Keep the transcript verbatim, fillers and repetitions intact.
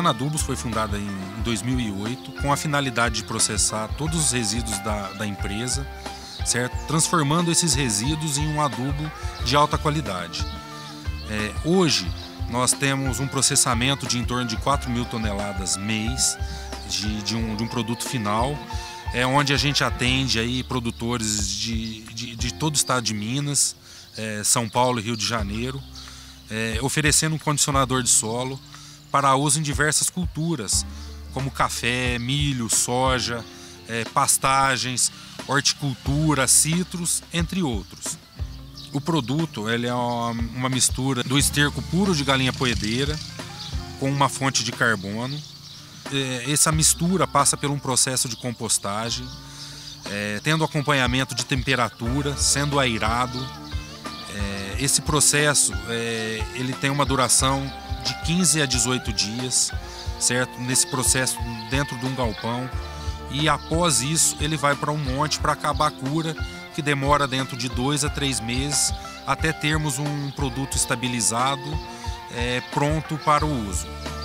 Zona Adubos foi fundada em dois mil e oito com a finalidade de processar todos os resíduos da, da empresa, certo? Transformando esses resíduos em um adubo de alta qualidade. É, hoje nós temos um processamento de em torno de quatro mil toneladas mês de, de, um, de um produto final, é, onde a gente atende aí produtores de, de, de todo o estado de Minas, é, São Paulo e Rio de Janeiro, é, oferecendo um condicionador de solo para uso em diversas culturas, como café, milho, soja, é, pastagens, horticultura, citros, entre outros. O produto ele é uma, uma mistura do esterco puro de galinha poedeira com uma fonte de carbono. É, essa mistura passa por um processo de compostagem, é, tendo acompanhamento de temperatura, sendo aerado. É, esse processo é, ele tem uma duração de quinze a dezoito dias, certo? Nesse processo dentro de um galpão, e após isso ele vai para um monte para acabar a cura, que demora dentro de dois a três meses até termos um produto estabilizado, é, pronto para o uso.